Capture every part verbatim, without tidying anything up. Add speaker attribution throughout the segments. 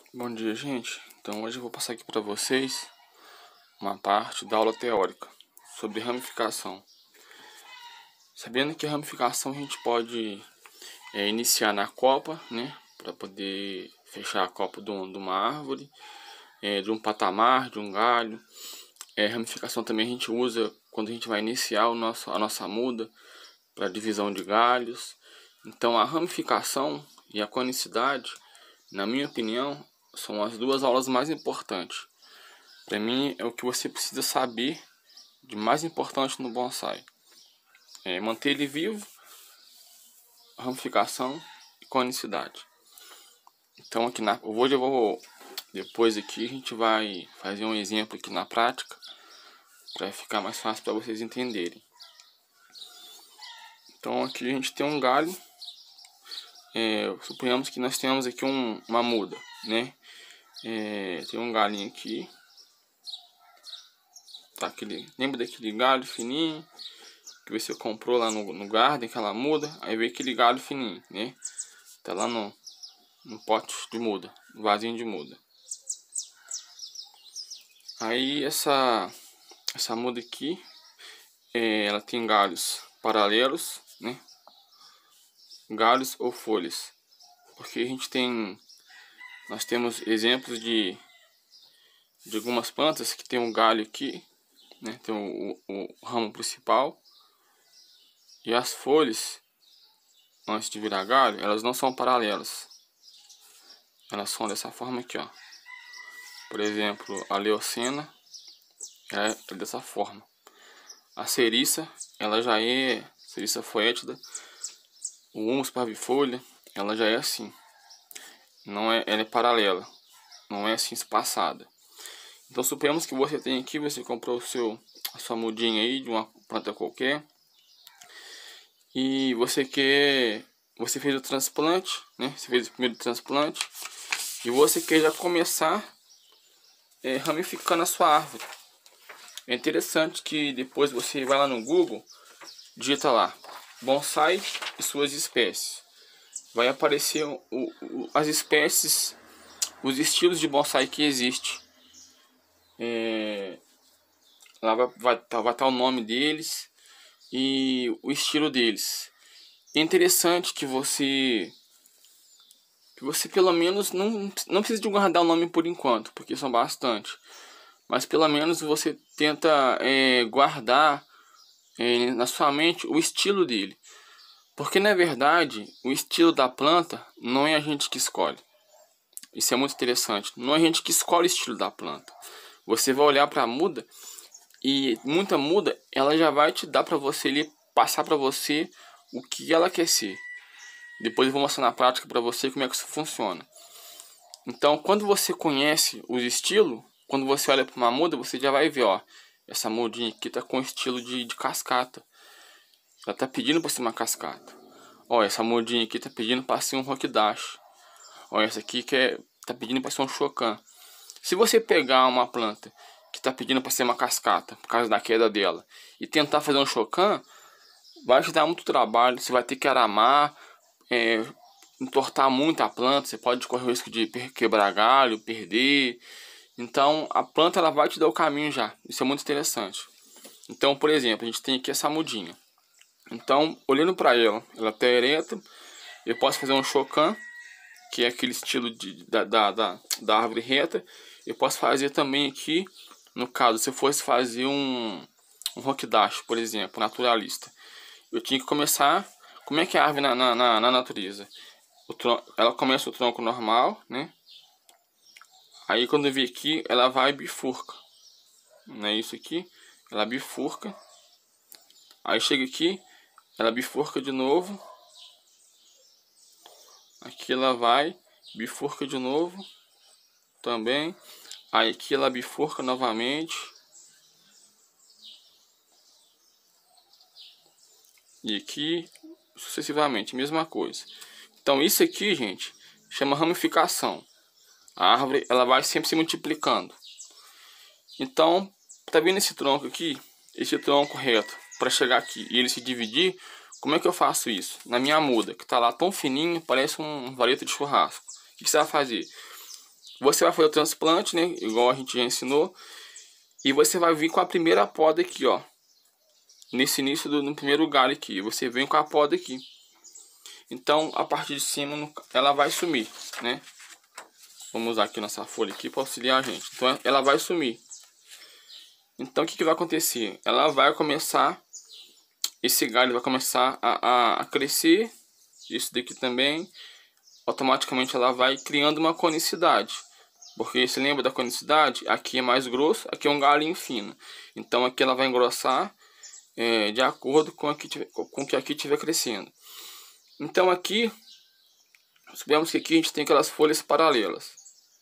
Speaker 1: Bom dia, gente. Então hoje eu vou passar aqui para vocês uma parte da aula teórica sobre ramificação. Sabendo que a ramificação a gente pode é, iniciar na copa, né, para poder fechar a copa de, um, de uma árvore, é, de um patamar, de um galho. É, ramificação também a gente usa quando a gente vai iniciar o nosso, a nossa muda para divisão de galhos. Então a ramificação e a conicidade, na minha opinião, são as duas aulas mais importantes. Para mim é o que você precisa saber de mais importante no bonsai. É manter ele vivo, ramificação e conicidade. Então aqui na, hoje eu vou, depois aqui a gente vai fazer um exemplo aqui na prática, para ficar mais fácil para vocês entenderem. Então aqui a gente tem um galho, é, suponhamos que nós temos aqui um, uma muda, né? É, tem um galinho aqui, tá, aquele, lembra daquele galho fininho que você comprou lá no, no garden, aquela muda? Aí veio aquele galho fininho, né? Tá lá no, no pote de muda, no vasinho de muda. Aí essa essa muda aqui, é, ela tem galhos paralelos, né? Galhos ou folhas, porque a gente tem, nós temos exemplos de de algumas plantas que tem um galho aqui, né? Tem o, o, o ramo principal e as folhas, antes de virar galho, elas não são paralelas, elas são dessa forma aqui, ó. Por exemplo, a leucena é dessa forma. A ceriça, ela já é ceriça foétida. O humus parvifolha, ela já é assim. Não é, ela é paralela, não é assim espaçada. Então suponhamos que você tem aqui, você comprou o seu, a sua mudinha aí de uma planta qualquer. E você quer, você fez o transplante, né? Você fez o primeiro transplante. E você quer já começar é, ramificando a sua árvore. É interessante que depois você vai lá no Google, digita lá bonsai e suas espécies. Vai aparecer o, o, as espécies, os estilos de bonsai que existe. É, lá vai, vai, vai estar o nome deles e o estilo deles. É interessante que você que você pelo menos não, não precisa de guardar o nome por enquanto, porque são bastante. Mas pelo menos você tenta é, guardar é, na sua mente o estilo dele. Porque na verdade, o estilo da planta não é a gente que escolhe. Isso é muito interessante. Não é a gente que escolhe o estilo da planta. Você vai olhar para a muda e muita muda, ela já vai te dar para você ali, passar para você o que ela quer ser. Depois eu vou mostrar na prática para você como é que isso funciona. Então, quando você conhece os estilos, quando você olha para uma muda, você já vai ver, ó, essa mudinha aqui tá com estilo de, de cascata. Ela tá pedindo para ser uma cascata. Ó, essa mudinha aqui tá pedindo para ser um rockdash. Ó, essa aqui que é, tá pedindo para ser um chocan. Se você pegar uma planta que tá pedindo para ser uma cascata, por causa da queda dela, e tentar fazer um chocan, vai te dar muito trabalho. Você vai ter que aramar, é, entortar muito a planta. Você pode correr o risco de quebrar galho, perder. Então a planta ela vai te dar o caminho já. Isso é muito interessante. Então, por exemplo, a gente tem aqui essa mudinha. Então, olhando para ela, ela está ereta. Eu posso fazer um chocan, que é aquele estilo de, da, da, da, da árvore reta. Eu posso fazer também aqui, no caso, se eu fosse fazer um, um rockdash, por exemplo, naturalista. Eu tinha que começar, como é que é a árvore na, na, na, na natureza? O tronco, ela começa o tronco normal, né? Aí quando eu vi aqui, ela vai bifurca. Não é isso aqui? Ela bifurca. Aí chega aqui, ela bifurca de novo. Aqui ela vai, bifurca de novo. Também. Aí aqui ela bifurca novamente. E aqui, sucessivamente, mesma coisa. Então isso aqui, gente, chama ramificação. A árvore ela vai sempre se multiplicando. Então, tá vendo esse tronco aqui? Esse tronco reto, para chegar aqui e ele se dividir, como é que eu faço isso? Na minha muda, que tá lá tão fininho, parece um vareto de churrasco. O que você vai fazer? você vai fazer o transplante, né? Igual a gente já ensinou. E você vai vir com a primeira poda aqui, ó. Nesse início do no primeiro galho aqui. Você vem com a poda aqui. Então, a parte de cima, ela vai sumir, né? Vamos usar aqui nossa folha aqui para auxiliar a gente. Então, ela vai sumir. Então, o que, que vai acontecer? Ela vai começar... Esse galho vai começar a, a, a crescer. Isso daqui também. Automaticamente, ela vai criando uma conicidade. Porque, se lembra da conicidade? Aqui é mais grosso, aqui é um galinho fino. Então, aqui ela vai engrossar é, de acordo com, aqui, com o que aqui estiver crescendo. Então, aqui... Sabemos que aqui a gente tem aquelas folhas paralelas.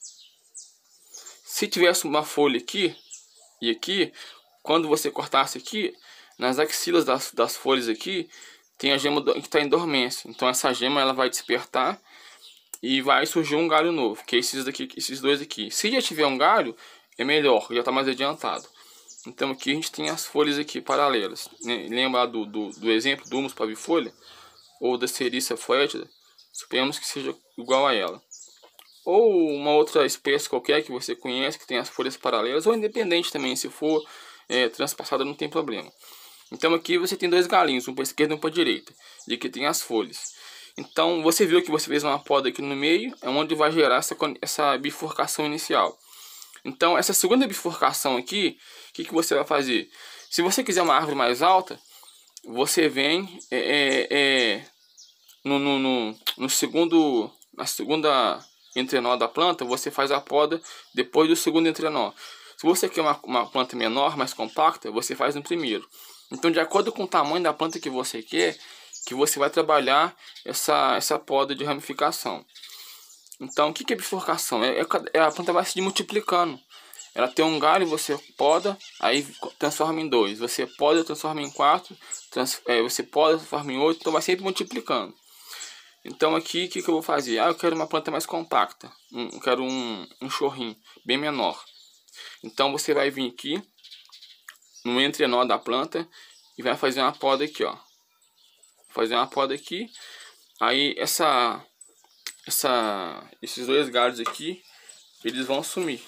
Speaker 1: Se tivesse uma folha aqui e aqui, quando você cortasse aqui, nas axilas das, das folhas aqui, tem a gema que está em dormência. Então essa gema ela vai despertar e vai surgir um galho novo, que é esses, daqui, esses dois aqui. Se já tiver um galho, é melhor, já está mais adiantado. Então aqui a gente tem as folhas aqui paralelas. Né? Lembra do, do, do exemplo do humus pavifolha? Ou da Sericea foetida? Suponhamos que seja igual a ela. Ou uma outra espécie qualquer que você conhece, que tem as folhas paralelas, ou independente também, se for é, transpassada não tem problema. Então aqui você tem dois galinhos, um para a esquerda e um para a direita, e aqui tem as folhas. Então você viu que você fez uma poda aqui no meio, é onde vai gerar essa, essa bifurcação inicial. Então essa segunda bifurcação aqui, o que, que você vai fazer? Se você quiser uma árvore mais alta, você vem é, é, é, no, no, no, no segundo, na segunda... entrenó da planta, você faz a poda depois do segundo entrenó. Se você quer uma, uma planta menor, mais compacta, você faz no primeiro. Então, de acordo com o tamanho da planta que você quer, que você vai trabalhar essa, essa poda de ramificação. Então, o que é bifurcação? É, é, a planta vai se multiplicando. Ela tem um galho, você poda, aí transforma em dois. Você poda, transforma em quatro. Trans, é, você poda, transforma em oito. Então, vai sempre multiplicando. Então aqui, o que, que eu vou fazer? Ah, eu quero uma planta mais compacta. Um, eu quero um, um chorrinho bem menor. Então você vai vir aqui no entrenó da planta e vai fazer uma poda aqui, ó. Fazer uma poda aqui. Aí essa, essa, esses dois galhos aqui, eles vão sumir.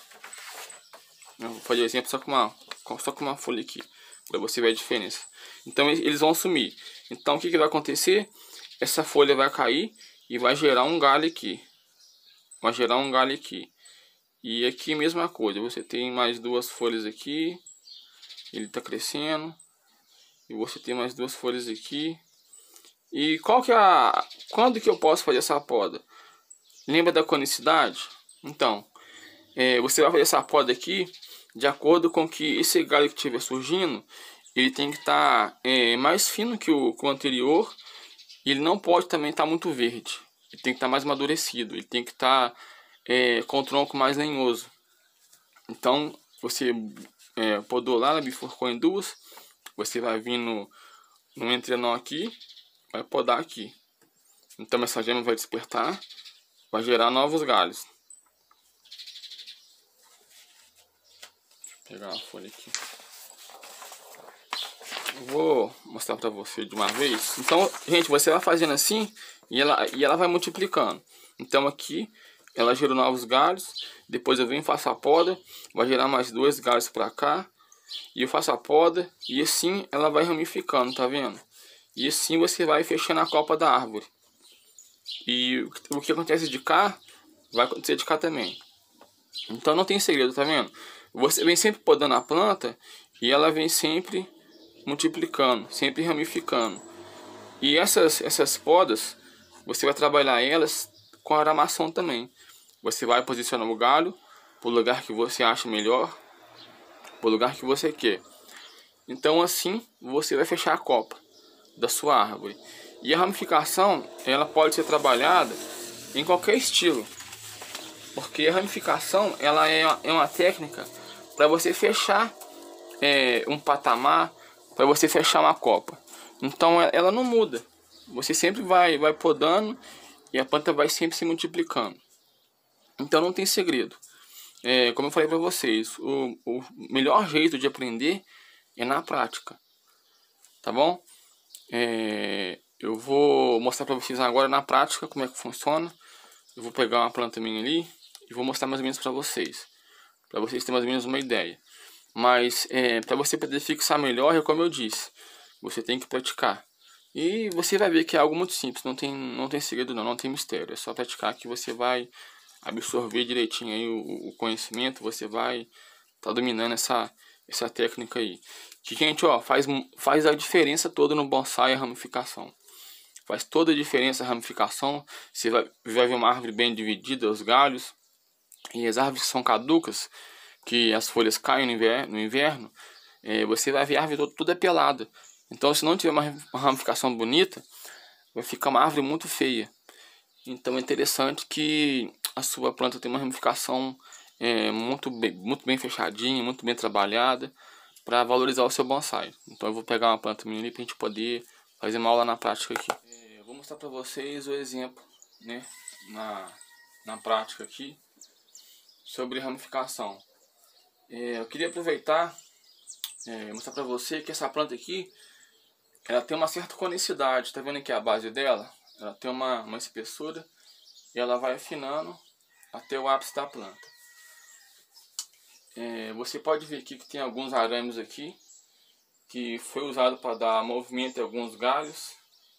Speaker 1: Eu vou fazer exemplo só com uma, só com uma folha aqui, para você ver a diferença. Então eles vão sumir. Então o que, que vai acontecer? Essa folha vai cair e vai gerar um galho aqui. Vai gerar um galho aqui. E aqui mesma coisa. Você tem mais duas folhas aqui. Ele está crescendo. E você tem mais duas folhas aqui. E qual que é a... Quando que eu posso fazer essa poda? Lembra da conicidade? Então, é, você vai fazer essa poda aqui de acordo com que esse galho que estiver surgindo, ele tem que estar tá, é, mais fino que o, que o anterior. Ele não pode também estar tá muito verde. Ele tem que estar tá mais amadurecido. Ele tem que estar tá, é, com o tronco mais lenhoso. Então, você é, podou lá, bifurcou em duas. Você vai vir no, no entrenó aqui. Vai podar aqui. Então, essa gema vai despertar. Vai gerar novos galhos. Deixa eu pegar uma folha aqui. Vou mostrar para você de uma vez. Então, gente, você vai fazendo assim e ela, e ela vai multiplicando. Então aqui ela gera novos galhos. Depois eu venho e faço a poda. Vai gerar mais dois galhos para cá. E eu faço a poda. E assim ela vai ramificando, tá vendo? E assim você vai fechando a copa da árvore. E o que acontece de cá vai acontecer de cá também. Então não tem segredo, tá vendo? Você vem sempre podando a planta e ela vem sempre multiplicando, sempre ramificando. E essas, essas podas, você vai trabalhar elas com aramação também. Você vai posicionar o galho para o lugar que você acha melhor, para o lugar que você quer. Então assim você vai fechar a copa da sua árvore. E a ramificação, ela pode ser trabalhada em qualquer estilo. Porque a ramificação, ela é uma, é uma técnica para você fechar é, um patamar, para você fechar uma copa. Então ela não muda. Você sempre vai, vai podando e a planta vai sempre se multiplicando. Então não tem segredo. É, como eu falei para vocês, o, o melhor jeito de aprender é na prática. Tá bom? É, eu vou mostrar para vocês agora na prática como é que funciona. Eu vou pegar uma planta minha ali e vou mostrar mais ou menos para vocês, para vocês terem mais ou menos uma ideia. Mas é, para você poder fixar melhor, é como eu disse, você tem que praticar. E você vai ver que é algo muito simples, não tem, não tem segredo não, não tem mistério. É só praticar que você vai absorver direitinho aí o, o conhecimento, você vai tá dominando essa, essa técnica aí. Que, gente, ó, faz, faz a diferença toda no bonsai a ramificação. Faz toda a diferença a ramificação. Você vai, vai ver uma árvore bem dividida, os galhos. E as árvores que são caducas, que as folhas caem no inverno, no inverno é, você vai ver a árvore toda, toda pelada. Então, se não tiver uma, uma ramificação bonita, vai ficar uma árvore muito feia. Então, é interessante que a sua planta tenha uma ramificação é, muito, bem, muito bem fechadinha, muito bem trabalhada, para valorizar o seu bonsai. Então, eu vou pegar uma planta minha para a gente poder fazer uma aula na prática aqui. É, eu vou mostrar para vocês o exemplo, né, na, na prática aqui, sobre ramificação. É, eu queria aproveitar e é, mostrar para você que essa planta aqui, ela tem uma certa conicidade. Tá vendo aqui a base dela? Ela tem uma, uma espessura e ela vai afinando até o ápice da planta. É, você pode ver aqui que tem alguns arames aqui, que foi usado para dar movimento em alguns galhos.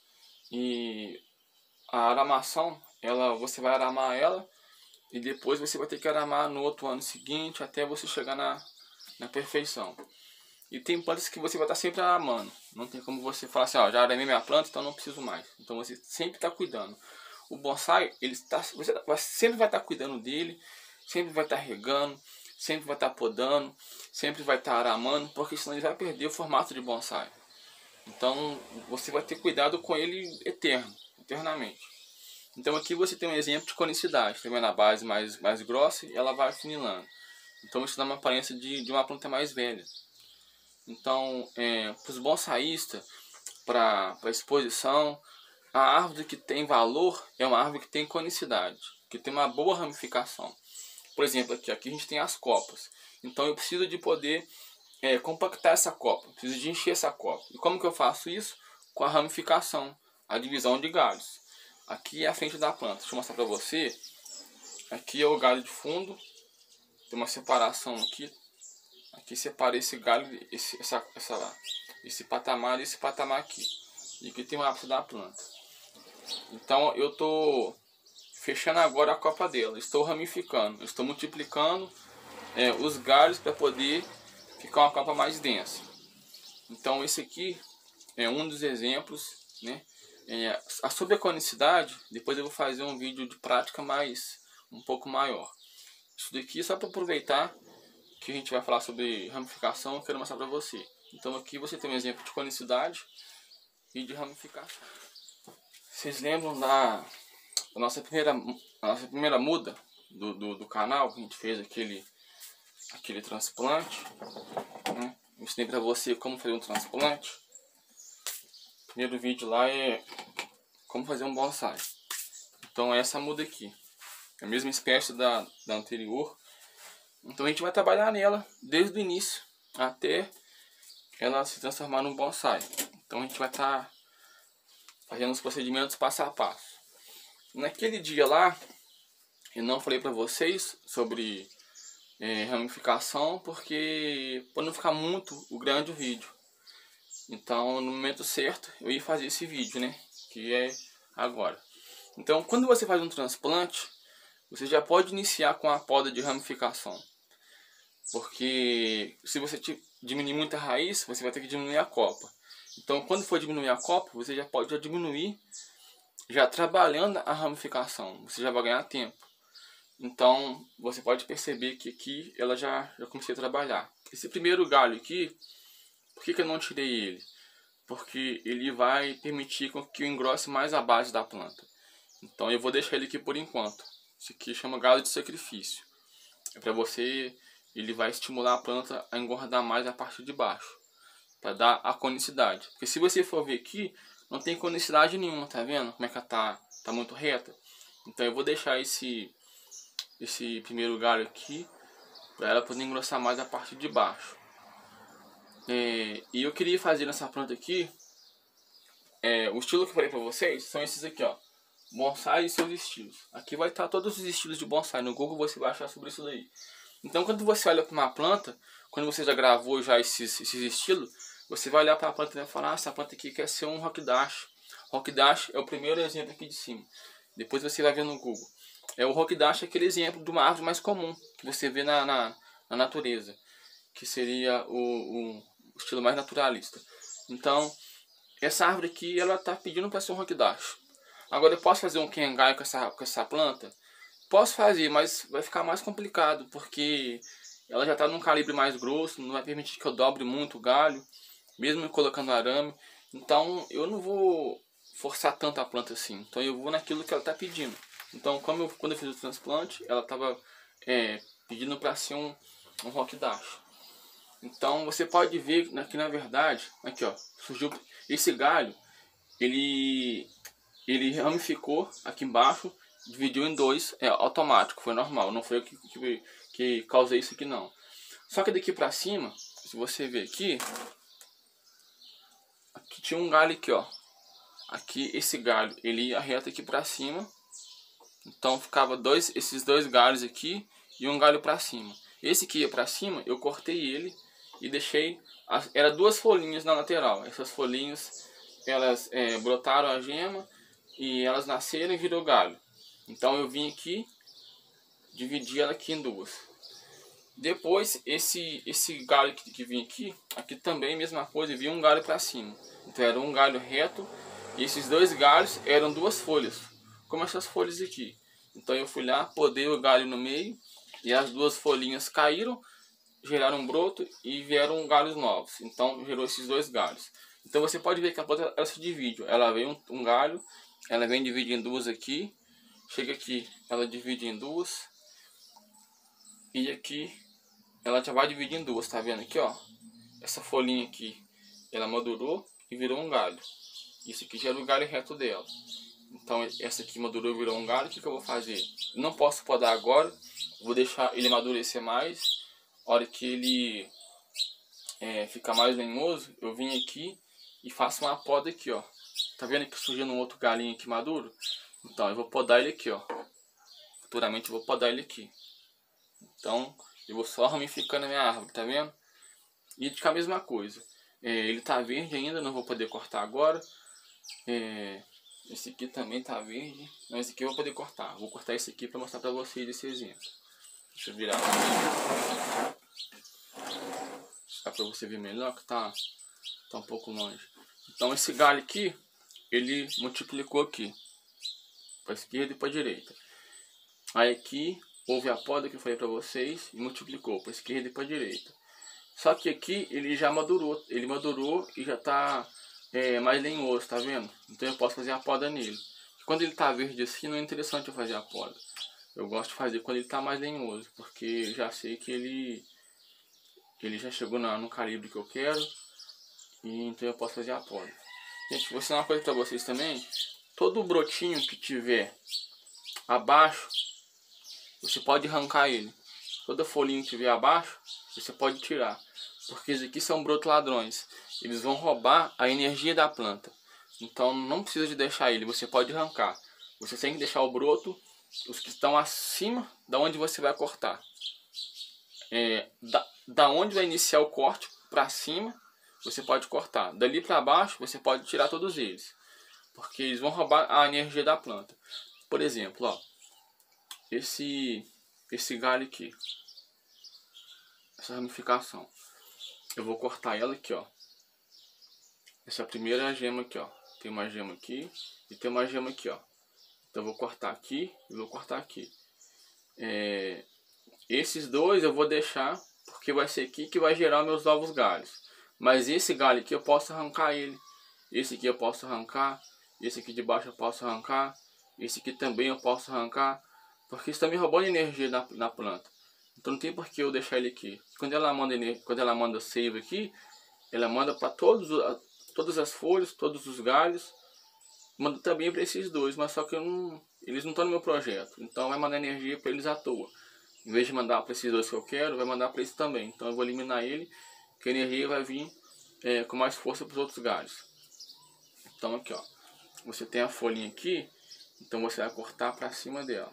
Speaker 1: E a aramação, ela, você vai aramar ela e depois você vai ter que aramar no outro ano seguinte até você chegar na, na perfeição. E tem plantas que você vai estar sempre aramando. Não tem como você falar assim, ó, já aramei minha planta, então não preciso mais. Então você sempre está cuidando. O bonsai, ele está, você sempre vai estar cuidando dele, sempre vai estar regando, sempre vai estar podando, sempre vai estar aramando, porque senão ele vai perder o formato de bonsai. Então você vai ter cuidado com ele eterno, eternamente. Então aqui você tem um exemplo de conicidade. Tá vendo a base mais, mais grossa e ela vai afinilando. Então isso dá uma aparência de, de uma planta mais velha. Então, é, para os bonsaístas, para a exposição, a árvore que tem valor é uma árvore que tem conicidade, que tem uma boa ramificação. Por exemplo, aqui, aqui a gente tem as copas. Então eu preciso de poder é, compactar essa copa, preciso de encher essa copa. E como que eu faço isso? Com a ramificação, a divisão de galhos. Aqui é a frente da planta. Deixa eu mostrar para você. Aqui é o galho de fundo. Tem uma separação aqui. Aqui separa esse galho, esse, essa, essa, esse patamar e esse patamar aqui. E aqui tem o ápice da planta. Então eu estou fechando agora a copa dela. Estou ramificando. Estou multiplicando é, os galhos para poder ficar uma copa mais densa. Então esse aqui é um dos exemplos, né? É, sobre a conicidade, depois eu vou fazer um vídeo de prática mais um pouco maior. Isso daqui é só para aproveitar que a gente vai falar sobre ramificação, eu quero mostrar para você. Então aqui você tem um exemplo de conicidade e de ramificação. Vocês lembram da, da nossa, primeira, a nossa primeira muda do, do, do canal, que a gente fez aquele, aquele transplante, né? Eu ensinei para você como fazer um transplante. O primeiro vídeo lá é como fazer um bonsai. Então é essa muda aqui, é a mesma espécie da, da anterior. Então a gente vai trabalhar nela desde o início até ela se transformar num bonsai. Então a gente vai estar tá fazendo os procedimentos passo a passo. Naquele dia lá, eu não falei para vocês sobre é, ramificação, porque para não ficar muito o grande o vídeo. Então no momento certo eu ia fazer esse vídeo, né? Que é agora. Então quando você faz um transplante, você já pode iniciar com a poda de ramificação. Porque se você diminuir muito a raiz, você vai ter que diminuir a copa. Então quando for diminuir a copa, você já pode já diminuir, já trabalhando a ramificação. Você já vai ganhar tempo. Então você pode perceber que aqui ela já, já comecei a trabalhar. Esse primeiro galho aqui, por que, que eu não tirei ele? Porque ele vai permitir que eu engrosse mais a base da planta. Então eu vou deixar ele aqui por enquanto. Isso aqui chama galho de sacrifício. É para você... Ele vai estimular a planta a engordar mais a parte de baixo, para dar a conicidade. Porque se você for ver aqui, não tem conicidade nenhuma, tá vendo? Como é que ela tá, tá muito reta. Então eu vou deixar esse, esse primeiro galho aqui, para ela poder engrossar mais a parte de baixo. É, e eu queria fazer nessa planta aqui, é, o estilo que eu falei para vocês, são esses aqui, ó. bonsai e seus estilos. Aqui vai estar todos os estilos de bonsai. No Google você vai achar sobre isso daí. Então quando você olha para uma planta, quando você já gravou já esses, esses estilos, você vai olhar para a planta e vai falar, ah, essa planta aqui quer ser um Rockdash. Rockdash é o primeiro exemplo aqui de cima. Depois você vai ver no Google. É o Rockdash, é aquele exemplo de uma árvore mais comum que você vê na, na, na natureza, que seria o, o estilo mais naturalista. Então, essa árvore aqui, ela está pedindo para ser um Rockdash. Agora, eu posso fazer um Kengai com essa, com essa planta? Posso fazer, mas vai ficar mais complicado, porque ela já está num calibre mais grosso, não vai permitir que eu dobre muito o galho, mesmo colocando arame. Então, eu não vou forçar tanto a planta assim. Então, eu vou naquilo que ela está pedindo. Então, como eu, quando eu fiz o transplante, ela estava é, pedindo para ser um, um Rockdash. Então, você pode ver que, na verdade, aqui ó, surgiu esse galho, ele, ele ramificou aqui embaixo, dividiu em dois, é automático, foi normal, não foi eu que, que, que causei isso aqui não. Só que daqui para cima, se você ver aqui, aqui tinha um galho aqui ó, aqui esse galho, ele ia reto aqui para cima. Então ficava dois, esses dois galhos aqui e um galho para cima. Esse que ia para cima, eu cortei ele e deixei, as, era duas folhinhas na lateral. Essas folhinhas, elas é, brotaram a gema e elas nasceram e virou galho. Então eu vim aqui, dividi ela aqui em duas. Depois esse esse galho que, que vinha aqui, aqui também mesma coisa, vinha um galho para cima. Então era um galho reto e esses dois galhos eram duas folhas, como essas folhas aqui. Então eu fui lá, podei o galho no meio e as duas folhinhas caíram, geraram um broto e vieram galhos novos. Então gerou esses dois galhos. Então você pode ver que a planta ela se divide. Ela vem um, um galho, ela vem dividir em duas aqui, chega aqui, ela divide em duas e aqui ela já vai dividir em duas, tá vendo aqui ó? Essa folhinha aqui, ela madurou e virou um galho. Isso aqui já era o galho reto dela. Então essa aqui madurou e virou um galho. O que, que eu vou fazer? Eu não posso podar agora. Vou deixar ele amadurecer mais. A hora que ele é, ficar mais lenhoso, eu venho aqui e faço uma poda aqui, ó. Tá vendo que surgindo um outro galinho aqui maduro? Então eu vou podar ele aqui, ó. Futuramente eu vou podar ele aqui. Então eu vou só ramificando a minha árvore, tá vendo? E fica a mesma coisa. É, ele tá verde ainda, não vou poder cortar agora. É, esse aqui também tá verde, mas esse aqui eu vou poder cortar. Vou cortar esse aqui para mostrar para vocês esse exemplo. Deixa eu virar aqui. Dá para você ver melhor que tá, tá um pouco longe. Então esse galho aqui, ele multiplicou aqui, para esquerda e para direita. Aí aqui houve a poda que eu falei para vocês e multiplicou para esquerda e para direita. Só que aqui ele já madurou, ele madurou e já tá é, mais lenhoso, tá vendo? Então eu posso fazer a poda nele. Quando ele tá verde assim, não é interessante eu fazer a poda. Eu gosto de fazer quando ele tá mais lenhoso, porque eu já sei que ele ele já chegou na, no calibre que eu quero, e então eu posso fazer a poda. Gente, vou ensinar uma coisa para vocês também. Todo brotinho que tiver abaixo, você pode arrancar ele. Toda folhinha que tiver abaixo, você pode tirar. Porque esses aqui são brotos ladrões. Eles vão roubar a energia da planta. Então não precisa de deixar ele, você pode arrancar. Você tem que deixar o broto, os que estão acima da onde você vai cortar. É, da, da onde vai iniciar o corte para cima, você pode cortar. Dali para baixo, você pode tirar todos eles. Porque eles vão roubar a energia da planta. Por exemplo, ó, esse, esse galho aqui. Essa ramificação. Eu vou cortar ela aqui, ó. Essa primeira gema aqui, ó. Tem uma gema aqui e tem uma gema aqui, ó. Então eu vou cortar aqui e vou cortar aqui. É, esses dois eu vou deixar porque vai ser aqui que vai gerar meus novos galhos. Mas esse galho aqui eu posso arrancar ele. Esse aqui eu posso arrancar. Esse aqui de baixo eu posso arrancar. Esse aqui também eu posso arrancar. Porque isso está me roubando energia na, na planta. Então não tem por que eu deixar ele aqui. Quando ela manda, quando ela manda save aqui, ela manda para todos, todas as folhas, todos os galhos. Manda também para esses dois, mas só que eu não, eles não estão no meu projeto. Então vai mandar energia para eles à toa. Em vez de mandar para esses dois que eu quero, vai mandar para esse também. Então eu vou eliminar ele, que a energia vai vir é, com mais força para os outros galhos. Então aqui ó, você tem a folhinha aqui Então você vai cortar para cima dela.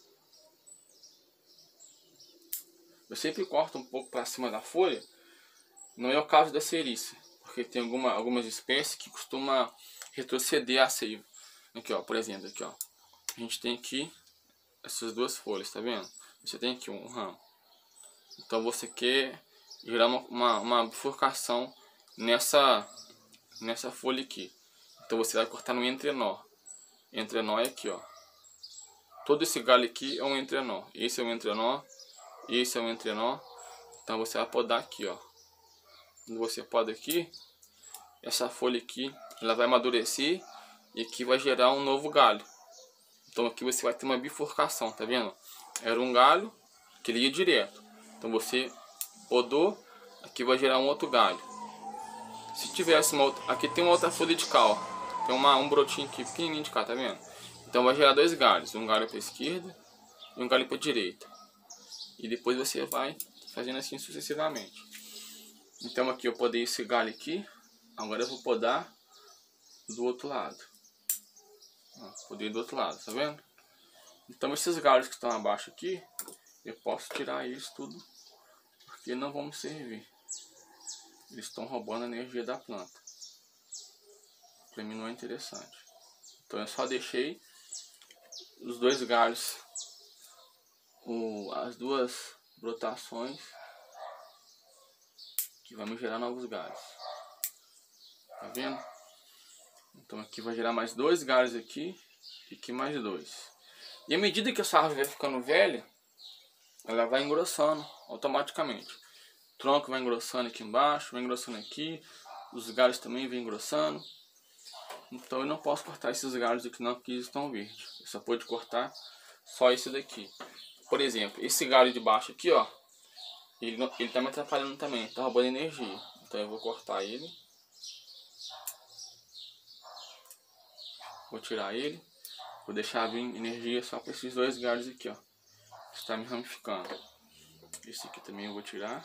Speaker 1: Eu sempre corto um pouco para cima da folha. Não é o caso da ceiriça, porque tem alguma, algumas espécies que costuma retroceder a seiva. Aqui, ó, por exemplo, aqui, ó. A gente tem aqui essas duas folhas, tá vendo? Você tem aqui um ramo. Então você quer gerar uma, uma, uma bifurcação nessa, nessa folha aqui. Então você vai cortar no entrenó. Entrenó é aqui, ó. Todo esse galho aqui é um entrenó. Esse é um entrenó. Esse é um entrenó. Então você vai podar aqui, ó. Quando você poda aqui, essa folha aqui, ela vai amadurecer e aqui vai gerar um novo galho. Então aqui você vai ter uma bifurcação, tá vendo? Era um galho que ele ia direto. Então você podou, aqui vai gerar um outro galho. Se tivesse uma outra, aqui tem uma outra folha de cal, tem uma, um brotinho aqui pequenininho de cá, tá vendo? Então vai gerar dois galhos, um galho para a esquerda e um galho para a direita. E depois você vai fazendo assim sucessivamente. Então aqui eu podei esse galho aqui, agora eu vou podar do outro lado. Ó, podei do outro lado, tá vendo? Então esses galhos que estão abaixo aqui, eu posso tirar eles tudo, porque não vão me servir. Eles estão roubando a energia da planta. Para mim não é interessante. Então eu só deixei os dois galhos, o, as duas brotações que vai me gerar novos galhos. Tá vendo? Então aqui vai gerar mais dois galhos aqui e aqui mais dois. E à medida que essa árvore vai ficando velha, ela vai engrossando automaticamente. O tronco vai engrossando aqui embaixo, vai engrossando aqui. Os galhos também vêm engrossando. Então eu não posso cortar esses galhos aqui não, porque eles estão verdes. Eu só pode cortar só esse daqui. Por exemplo, esse galho de baixo aqui, ó. Ele, não, ele tá me atrapalhando também, tá roubando energia. Então eu vou cortar ele. Vou tirar ele. Vou deixar vir energia só para esses dois galhos aqui, ó. Está me ramificando. Esse aqui também eu vou tirar.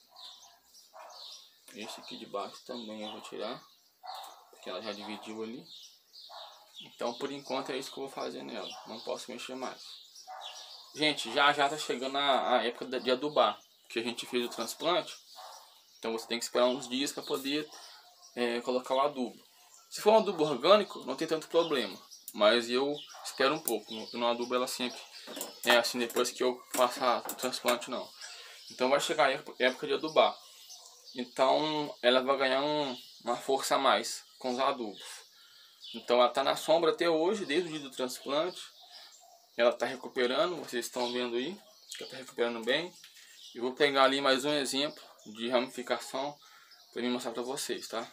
Speaker 1: Esse aqui de baixo também eu vou tirar, porque ela já dividiu ali. Então por enquanto é isso que eu vou fazer nela. Não posso mexer mais. Gente, já já tá chegando a, a época de adubar, que a gente fez o transplante. Então você tem que esperar uns dias para poder é, colocar o adubo. Se for um adubo orgânico, não tem tanto problema. Mas eu espero um pouco. No, no adubo ela sempre é assim depois que eu faço o transplante, não. Então vai chegar a época de adubar. Então ela vai ganhar um, uma força a mais com os adubos. Então ela está na sombra até hoje, desde o dia do transplante. Ela está recuperando, vocês estão vendo aí. Que ela está recuperando bem. Eu vou pegar ali mais um exemplo de ramificação para me mostrar para vocês, tá?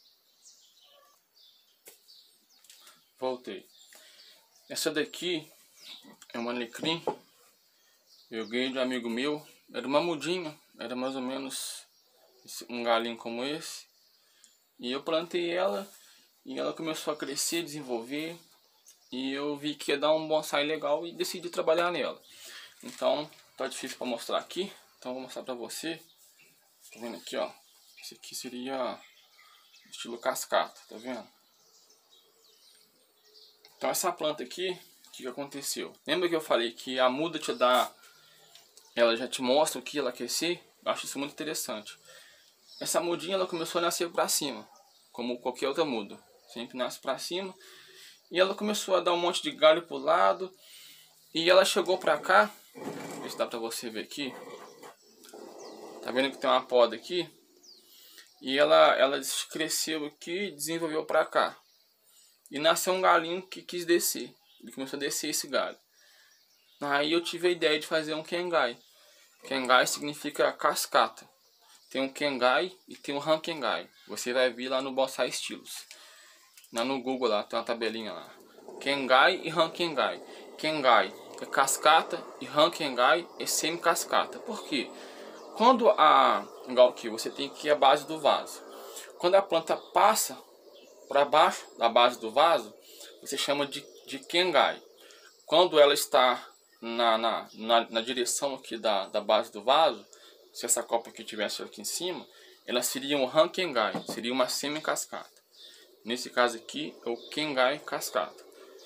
Speaker 1: Voltei. Essa daqui é uma alecrim. Eu ganhei de um amigo meu. Era uma mudinha, era mais ou menos um galinho como esse. E eu plantei ela e ela começou a crescer, desenvolver. E eu vi que ia dar um bonsai legal e decidi trabalhar nela. Então tá difícil para mostrar aqui, então eu vou mostrar para você. Tá vendo aqui, ó? Esse aqui seria estilo cascata, tá vendo? Então essa planta aqui, o que, que aconteceu? Lembra que eu falei que a muda te dá, ela já te mostra o que ela quer ser? Eu acho isso muito interessante. Essa mudinha ela começou a nascer para cima, como qualquer outra muda. Sempre nasce para cima. E ela começou a dar um monte de galho pro lado. E ela chegou pra cá. Deixa eu ver se dá pra você ver aqui. Tá vendo que tem uma poda aqui? E ela, ela cresceu aqui e desenvolveu pra cá. E nasceu um galinho que quis descer. Ele começou a descer esse galho. Aí eu tive a ideia de fazer um kengai. Kengai significa cascata. Tem um kengai e tem um rankengai. Você vai ver lá no Bonsai Estilos. Lá no Google lá, tem uma tabelinha lá. Kengai e rankengai. Kengai é cascata e rankengai é semi-cascata. Por quê? Quando a... igual aqui, você tem aqui a base do vaso. Quando a planta passa para baixo da base do vaso, você chama de, de kengai. Quando ela está na, na, na, na direção aqui da, da base do vaso, se essa copa aqui tivesse aqui em cima, ela seria um rankengai, seria uma semi-cascata. Nesse caso aqui é o kengai cascata.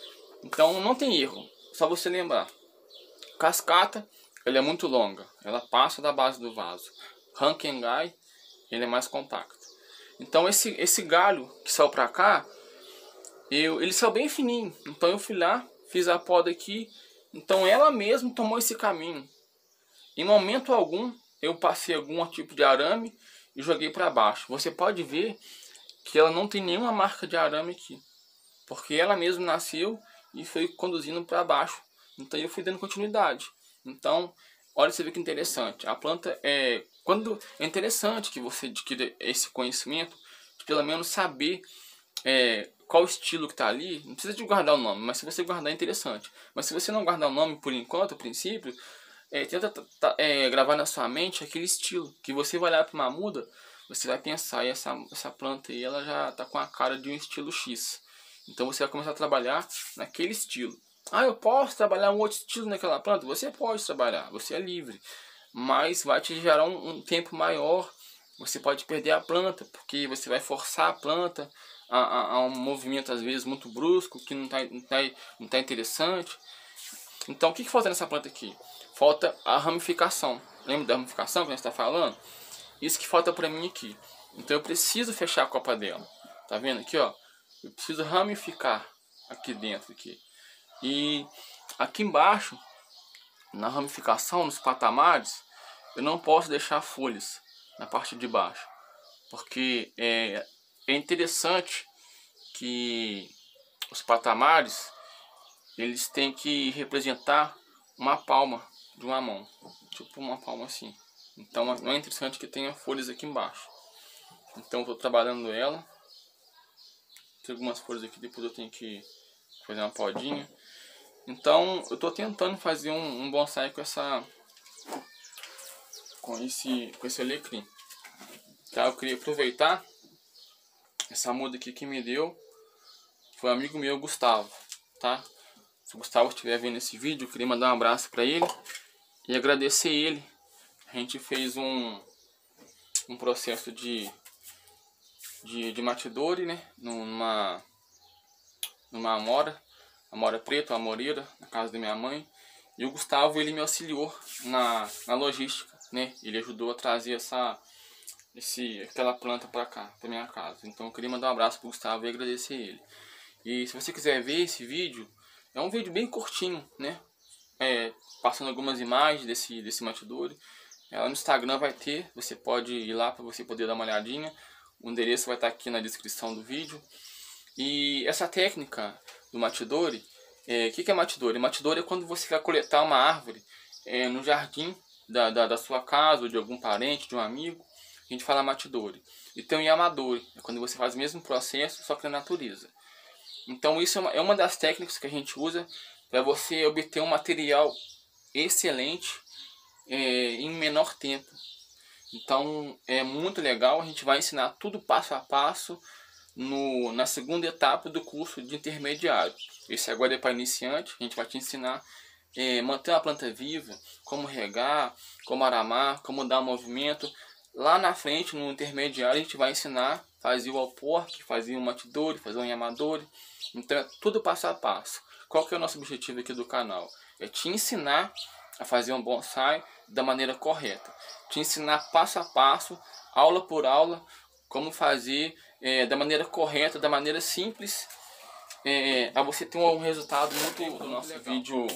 Speaker 1: Então não tem erro, só você lembrar. Cascata, ela é muito longa, ela passa da base do vaso. Rankengai, ele é mais compacto. Então esse, esse galho que saiu pra cá, eu, ele saiu bem fininho. Então eu fui lá, fiz a poda aqui. Então ela mesma tomou esse caminho. Em momento algum eu passei algum tipo de arame e joguei para baixo. Você pode ver que ela não tem nenhuma marca de arame aqui, porque ela mesma nasceu e foi conduzindo para baixo. Então eu fui dando continuidade. Então, olha, você vê que interessante. A planta é quando é interessante que você adquira esse conhecimento, de pelo menos saber é, qual estilo que está ali. Não precisa de guardar o nome, mas se você guardar é interessante. Mas se você não guardar o nome por enquanto, a princípio, é, tenta é, gravar na sua mente aquele estilo que você vai olhar para uma muda, você vai pensar, e essa, essa planta aí, ela já está com a cara de um estilo X. Então você vai começar a trabalhar naquele estilo. Ah, eu posso trabalhar um outro estilo naquela planta? Você pode trabalhar, você é livre. Mas vai te gerar um, um tempo maior. Você pode perder a planta, porque você vai forçar a planta a, a, a um movimento às vezes muito brusco, que não está não tá, não tá interessante. Então o que, que falta nessa planta aqui? Falta a ramificação. Lembra da ramificação que a gente está falando? Isso que falta para mim aqui. Então eu preciso fechar a copa dela. Tá vendo aqui, ó? Eu preciso ramificar aqui dentro aqui. E aqui embaixo, na ramificação, nos patamares, eu não posso deixar folhas na parte de baixo, porque é, é interessante que os patamares, eles têm que representar uma palma de uma mão, tipo uma palma assim. Então não é interessante que tenha folhas aqui embaixo. Então estou trabalhando ela. Tem algumas folhas aqui, depois eu tenho que fazer uma podinha. Então eu estou tentando fazer um, um bonsai com essa com esse com esse alecrim. Tá, eu queria aproveitar essa muda aqui que me deu, foi um amigo meu, Gustavo, tá? Se o Gustavo estiver vendo esse vídeo, eu queria mandar um abraço para ele e agradecer ele. A gente fez um um processo de de, de matidore, né? Numa numa amora, amora preta, uma amoreira, na casa da minha mãe. E o Gustavo, ele me auxiliou na, na logística, né? Ele ajudou a trazer essa esse aquela planta para cá, para minha casa. Então eu queria mandar um abraço pro Gustavo e agradecer ele. E se você quiser ver esse vídeo, é um vídeo bem curtinho, né? É, passando algumas imagens desse desse matidore. Ela no Instagram vai ter, você pode ir lá para você poder dar uma olhadinha. O endereço vai estar aqui na descrição do vídeo. E essa técnica do matidore, o é, que, que é matidore? Matidore é quando você quer coletar uma árvore é, no jardim da, da, da sua casa, ou de algum parente, de um amigo. A gente fala matidore. E tem o yamadore, é quando você faz o mesmo processo, só que na natureza. Então isso é uma, é uma das técnicas que a gente usa para você obter um material excelente é, em menor tempo. Então é muito legal, a gente vai ensinar tudo passo a passo no, na segunda etapa do curso de intermediário. Esse agora é para iniciante, a gente vai te ensinar é, manter a planta viva, como regar, como aramar, como dar movimento. Lá na frente, no intermediário, a gente vai ensinar fazer o alporque, fazer um matidore, fazer um yamadore. Então é tudo passo a passo. Qual que é o nosso objetivo aqui do canal? É te ensinar a fazer um bonsai da maneira correta. Te ensinar passo a passo, aula por aula, como fazer é, da maneira correta, da maneira simples, é, a você ter um resultado muito do nosso legal. Vídeo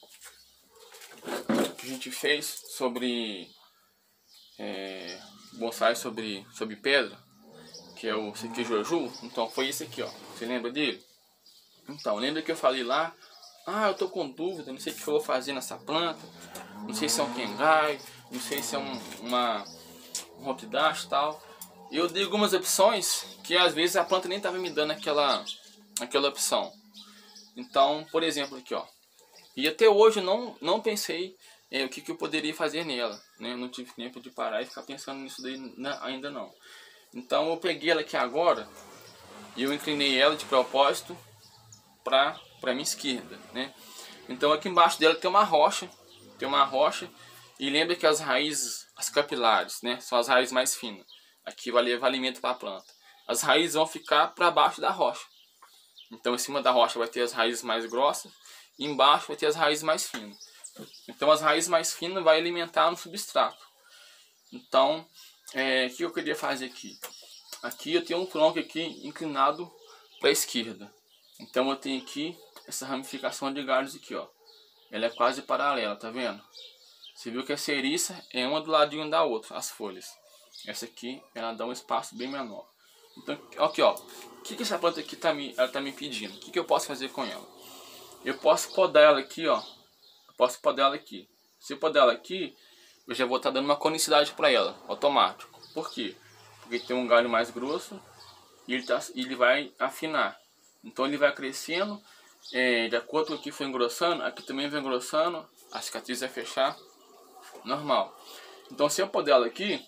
Speaker 1: que a gente fez sobre é, bonsai sobre, sobre pedra, que é o Sekijoju. Então foi esse aqui, ó. Você lembra dele? Então, lembra que eu falei lá? Ah, eu tô com dúvida, não sei o que eu vou fazer nessa planta, não sei se é um Kengai, não sei se é um, uma um Hokidashi e tal. Eu dei algumas opções que às vezes a planta nem estava me dando aquela, aquela opção. Então, por exemplo, aqui, ó. E até hoje eu não, não pensei é, o que, que eu poderia fazer nela, né? Eu não tive tempo de parar e ficar pensando nisso daí na, ainda não. Então eu peguei ela aqui agora e eu inclinei ela de propósito para para minha esquerda, né? Então aqui embaixo dela tem uma rocha, tem uma rocha e lembra que as raízes, as capilares, né, são as raízes mais finas. Aqui vai levar alimento para a planta. As raízes vão ficar para baixo da rocha. Então em cima da rocha vai ter as raízes mais grossas e embaixo vai ter as raízes mais finas. Então as raízes mais finas vai alimentar no substrato. Então, é, o que eu queria fazer aqui? Aqui eu tenho um tronco aqui inclinado para a esquerda. Então eu tenho aqui essa ramificação de galhos aqui, ó. Ela é quase paralela, tá vendo? Você viu que a seriça é uma do ladinho da outra, as folhas. Essa aqui, ela dá um espaço bem menor. Então, aqui ó, o que, que essa planta aqui tá me, ela tá me pedindo? O que, que eu posso fazer com ela? Eu posso podar ela aqui, ó. Eu posso podar ela aqui. Se eu podar ela aqui, eu já vou estar dando uma conicidade para ela, automático. Por quê? Porque tem um galho mais grosso e ele, tá, ele vai afinar. Então ele vai crescendo, é, de acordo com o que foi engrossando, aqui também vai engrossando, a cicatriz vai fechar, normal. Então se eu podar ela aqui,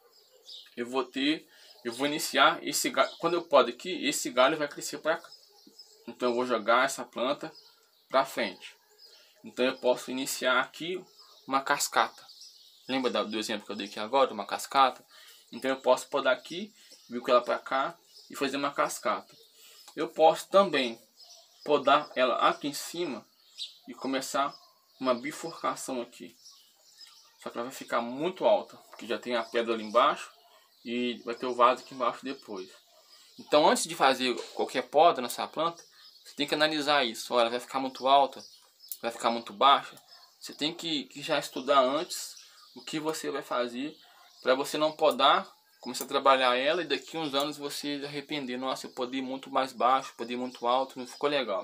Speaker 1: eu vou ter, eu vou iniciar esse galho, quando eu podo aqui, esse galho vai crescer para cá. Então eu vou jogar essa planta para frente. Então eu posso iniciar aqui uma cascata. Lembra do exemplo que eu dei aqui agora, uma cascata? Então eu posso podar aqui, vir com ela para cá e fazer uma cascata. Eu posso também podar ela aqui em cima e começar uma bifurcação aqui. Só que ela vai ficar muito alta, porque já tem a pedra ali embaixo e vai ter o vaso aqui embaixo depois. Então antes de fazer qualquer poda nessa planta, você tem que analisar isso. Olha, vai ficar muito alta, vai ficar muito baixa. Você tem que, que já estudar antes o que você vai fazer para você não podar, começar a trabalhar ela e daqui uns anos você se arrepender. Nossa, eu podei muito mais baixo, podei muito alto, não ficou legal.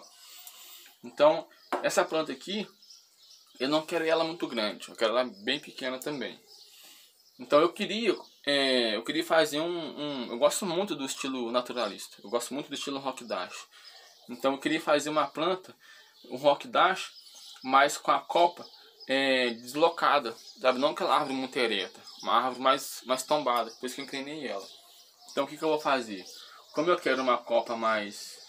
Speaker 1: Então, essa planta aqui, eu não quero ela muito grande, eu quero ela bem pequena também. Então eu queria, é, eu queria fazer um, um... Eu gosto muito do estilo naturalista, eu gosto muito do estilo rock dash. Então eu queria fazer uma planta, um rock dash, mas com a copa é, deslocada, sabe? Não aquela árvore muito ereta, uma árvore mais, mais tombada, por isso que eu inclinei ela. Então o que, que eu vou fazer? Como eu quero uma copa mais,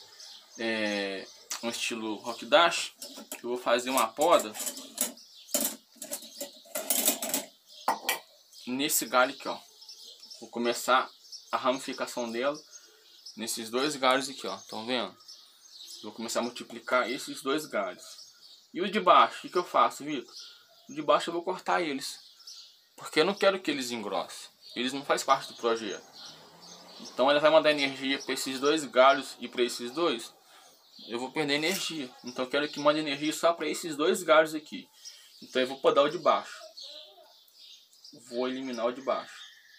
Speaker 1: é, um estilo rock dash, eu vou fazer uma poda nesse galho aqui, ó. Vou começar a ramificação dela nesses dois galhos aqui, ó. Estão vendo? Vou começar a multiplicar esses dois galhos. E o de baixo, o que, que eu faço, Vitor? O de baixo eu vou cortar eles, porque eu não quero que eles engrossem. Eles não fazem parte do projeto. Então ela vai mandar energia para esses dois galhos e para esses dois. Eu vou perder energia. Então eu quero que mande energia só para esses dois galhos aqui. Então eu vou podar o de baixo. Vou eliminar o de baixo.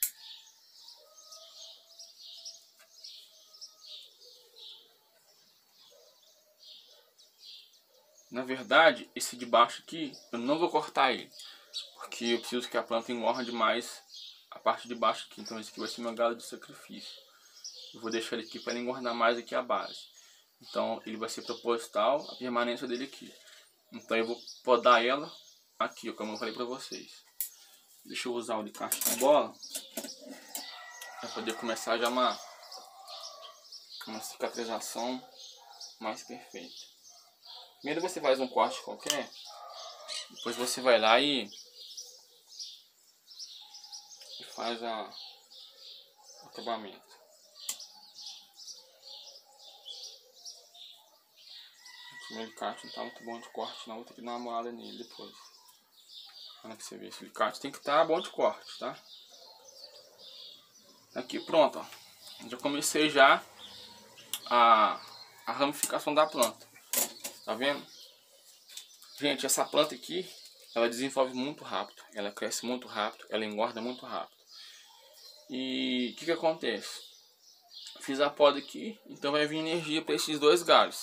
Speaker 1: Na verdade, esse de baixo aqui, eu não vou cortar ele, porque eu preciso que a planta engorde mais a parte de baixo aqui. Então esse aqui vai ser meu galho de sacrifício. Eu vou deixar ele aqui para ele engordar mais aqui a base. Então ele vai ser proposital a permanência dele aqui. Então eu vou podar ela aqui, como eu falei para vocês. Deixa eu usar o alicate de bola para poder começar já uma, uma cicatrização mais perfeita. Primeiro você faz um corte qualquer, depois você vai lá e, e faz a, o acabamento. O meu alicate não tá muito bom de corte não, vou ter que dar uma molhada nele depois. Olha que você vê, esse alicate tem que estar bom de corte, tá? Aqui, pronto, ó. Já comecei já a, a ramificação da planta. Tá vendo? Gente, essa planta aqui, ela desenvolve muito rápido. Ela cresce muito rápido, ela engorda muito rápido. E o que que acontece? Fiz a poda aqui, então vai vir energia para esses dois galhos.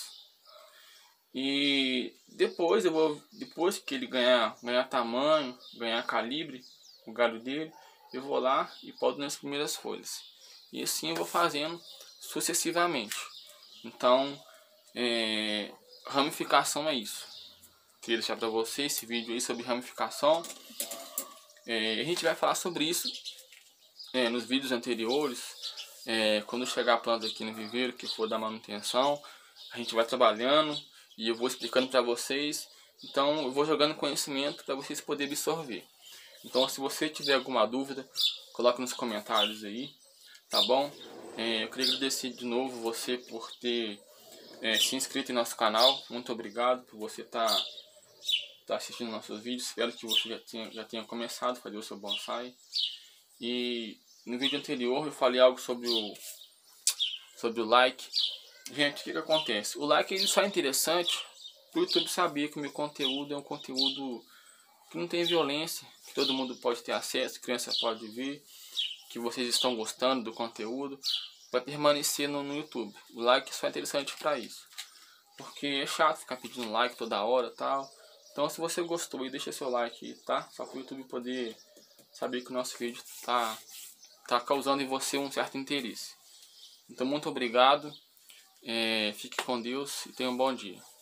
Speaker 1: E depois eu vou, depois que ele ganhar, ganhar tamanho, ganhar calibre, o galho dele, eu vou lá e podo nas primeiras folhas. E assim eu vou fazendo sucessivamente. Então, é, ramificação é isso. Queria deixar para vocês esse vídeo aí sobre ramificação. É, a gente vai falar sobre isso é, nos vídeos anteriores. É, quando chegar a planta aqui no viveiro, que for da manutenção, a gente vai trabalhando e eu vou explicando para vocês. Então eu vou jogando conhecimento para vocês poderem absorver. Então se você tiver alguma dúvida, coloque nos comentários aí, tá bom? É, eu queria agradecer de novo você por ter é, se inscrito em nosso canal. Muito obrigado por você estar tá, tá assistindo nossos vídeos. Espero que você já tenha, já tenha começado a fazer o seu bonsai. E no vídeo anterior eu falei algo sobre o, sobre o like. Gente, o que, que acontece? O like ele só é interessante para o YouTube saber que o meu conteúdo é um conteúdo que não tem violência, que todo mundo pode ter acesso, criança pode ver, que vocês estão gostando do conteúdo, para permanecer no, no YouTube. O like só é interessante para isso, porque é chato ficar pedindo like toda hora e tal. Então se você gostou, aí deixa seu like, tá? Só para o YouTube poder saber que o nosso vídeo tá, tá causando em você um certo interesse. Então muito obrigado, é, fique com Deus e tenha um bom dia.